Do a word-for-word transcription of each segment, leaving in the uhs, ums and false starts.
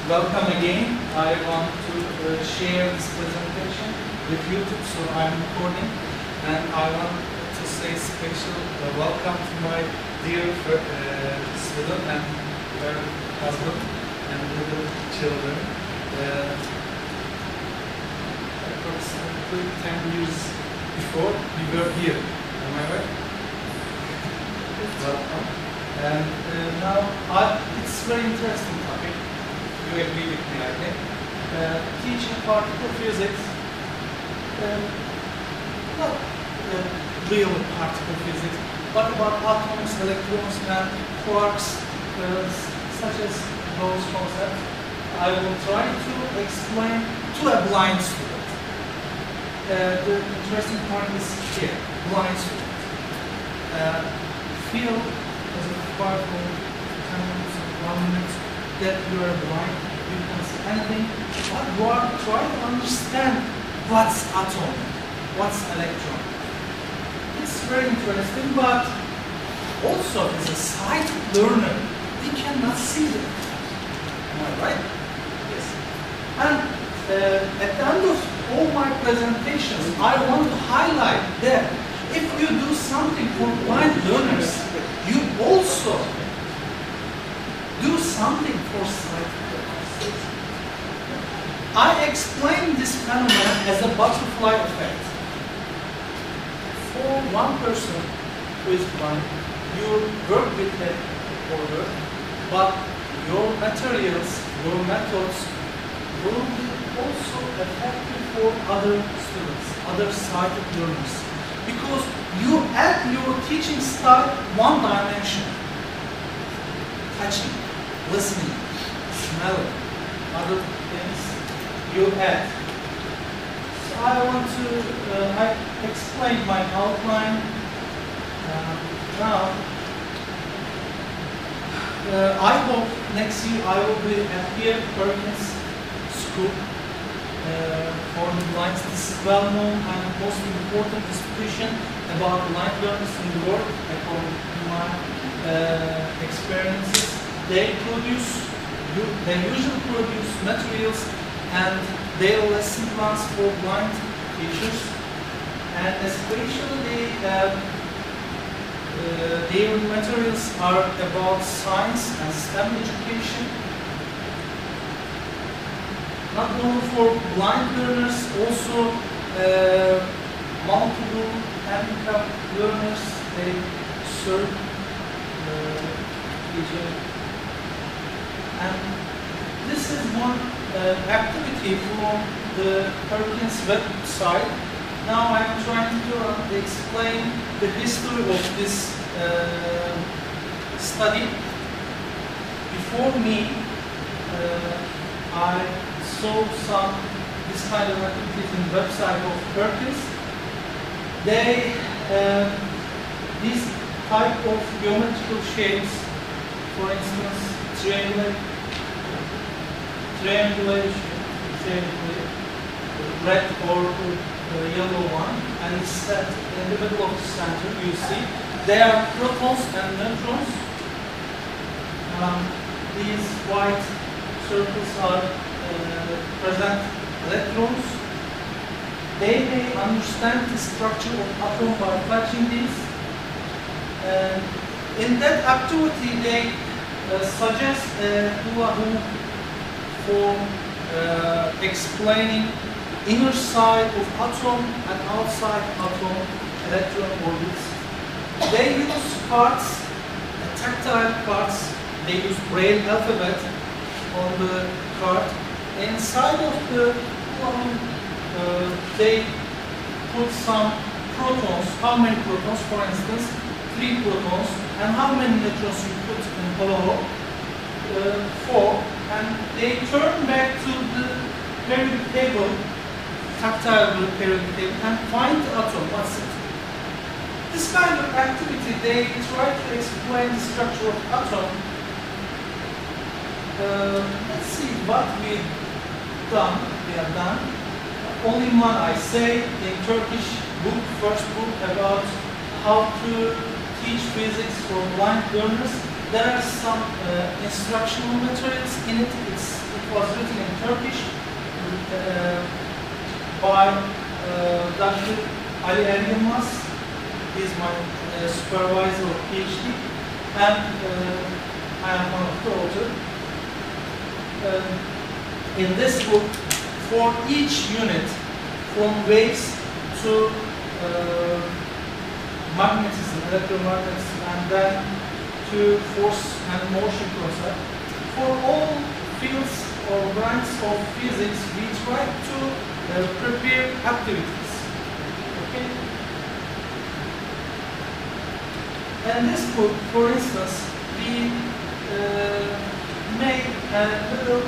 welcome again. I want to uh, share this presentation with YouTube, so I'm recording, and I want to say special uh, welcome to my dear uh, student and her husband and little children. Uh, approximately ten years before we were here. Am I right? Welcome. And uh, now, I, it's a very interesting topic. You agree with me, I think. Uh, teaching particle physics, uh, not uh, real particle physics, but about atoms, electrons, and quarks, uh, such as those concepts. I will try to explain to a blind student. Uh, the interesting part is here, blind student. Uh, feel as a part of ten minutes or one minute that you are blind, you can see anything, but you are trying to understand what's atom, what's electron. It's very interesting, but also as a sight learner, we cannot see them. Am I right? Yes. And uh, at the end of all my presentations, I want to highlight that if you do something for blind learners, you also do something for sight learners. I explain this phenomenon as a butterfly effect. For one person who is blind, you work with a order, but your materials, your methods will be also effective for other students, other sighted learners. Because you add your teaching style one dimension. Touching, listening, smelling, other things you add. So I want to, uh, I explained my outline. Uh, now, uh, I hope next year I will be at here Perkins School uh, for the blind. This is well known and most important institution about blind learners in the world, according to my uh, experiences. They produce, they usually produce materials and their lesson plans for blind teachers, and especially they, uh, uh, their materials are about science and STEM education. Not only for blind learners, also uh, multiple handicapped learners, they serve uh, each. And this is one uh, activity from the Perkins website. Now I am trying to uh, explain the history of this uh, study. Before me, uh, I saw some this kind of activities in the website of Perkins. They, uh, these type of geometrical shapes, for instance, triangular, triangulation, triangular, red or uh, yellow one, and it's set in the middle of the center. You see, they are protons and neutrons. Um, these white circles are uh, present electrons. They may understand the structure of atom by touching these. And in that activity, they uh, suggest a hula hoop for uh, explaining inner side of atom and outside atom electron orbits. They use cards, uh, tactile cards. They use Braille alphabet on the card. Inside of the hula hoop, uh, they put some protons. How many protons? For instance, three protons. And how many neutrons you put in hula hoop? Uh, four. And they turn back to the periodic table, tactile periodic table, and find the atom. What's it? This kind of activity, they try to explain the structure of atom. Uh, let's see what we've done. We have done. Only one, I say, in Turkish book, first book about how to teach physics for blind learners. There are some uh, instructional materials in it. It's, it was written in Turkish uh, by uh, Doctor Ali Ergilmaz. He is my uh, supervisor of PhD, and uh, I am one of the authors. Uh, in this book, for each unit, from waves to uh, magnetism, electromagnetism, and then to force and motion concept, for all fields or branches of physics, we try to uh, prepare activities. Okay? And this book, for instance, we uh, made a little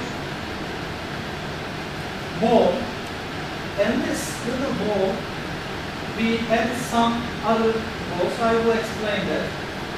ball, and this little ball, we added some other balls. I will explain that.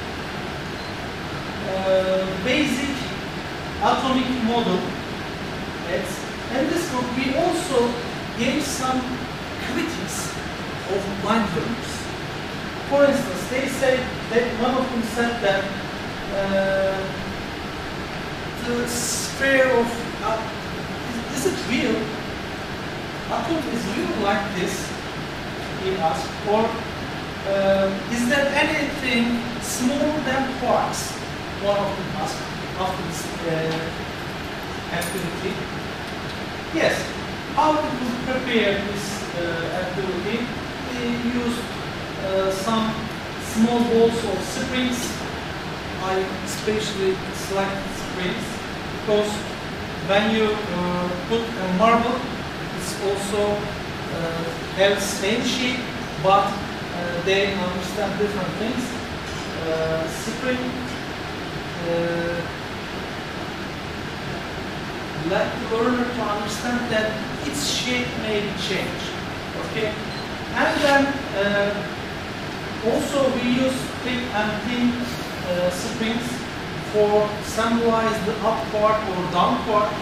Uh, basic atomic model. Yes. And this book, we also gave some critics of blind learners. For instance, they say that one of them said that uh, the sphere of uh, is, is it real? Atom is real like this? He asked. Or uh, is there anything smaller than quarks? One of them asked after this uh, activity. Yes. How to prepare this uh, activity? We used uh, some small balls of springs. I especially select springs because when you uh, put a marble, it's also uh, have same shape, but uh, they understand different things. Uh, spring, uh, let the learner to understand that its shape may be changed. Okay, and then uh, also we use thick and thin uh, springs for symbolize the up part or down part.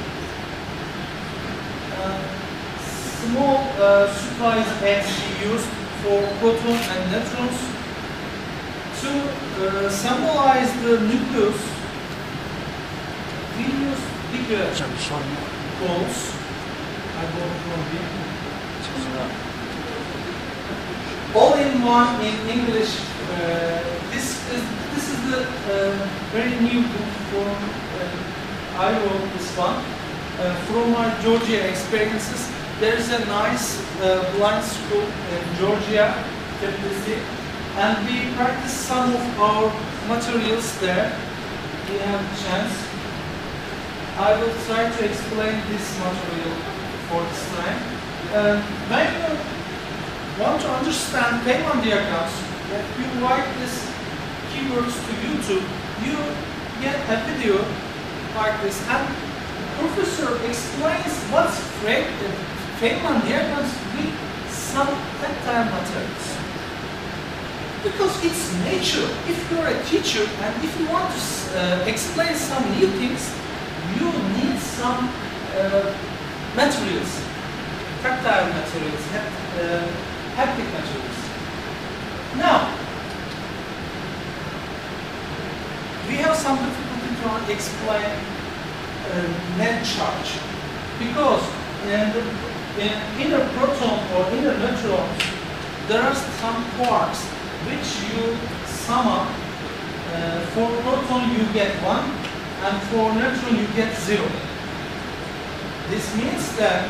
Uh, small uh, surprise eggs we use for protons and neutrons to uh, symbolize the nucleus. We use bigger balls. I go from here. All in one in English. Uh, this is this is the uh, very new book from uh, I wrote this one uh, from my Georgia experiences. There is a nice uh, blind school in Georgia, Tbilisi, and we practice some of our materials there. We have a chance. I will try to explain this material for this time. Uh, when you want to understand Feynman diagrams, if you write these keywords to YouTube, you get a video like this, and the professor explains what's Feynman diagrams with some tactile materials. Because it's nature. If you're a teacher and if you want to uh, explain some new things, you need some uh, materials, tactile materials, uh, haptic materials. Now, we have some difficulty to explain uh, net charge, because in the in inner proton or inner neutrons, there are some quarks which you sum up. Uh, for proton you get one, and for neutron you get zero. This means that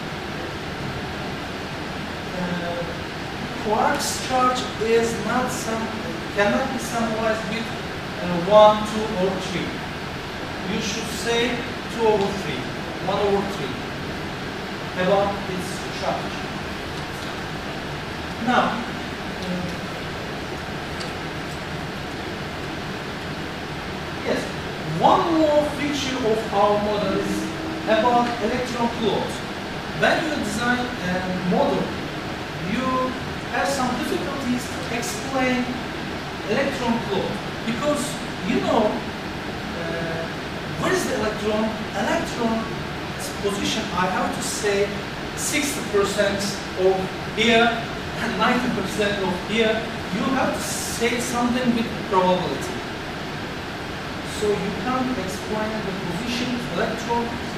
uh, quarks charge is not some cannot be summarized with uh, one, two, or three. You should say two over three, one over three about its charge. Now, uh, yes, one more feature of our model is about electron flows. When you design a model, you have some difficulties to explain electron flow, because you know uh, where is the electron? Electron position, I have to say sixty percent of here and ninety percent of here. You have to say something with probability. So you can't explain the position of electron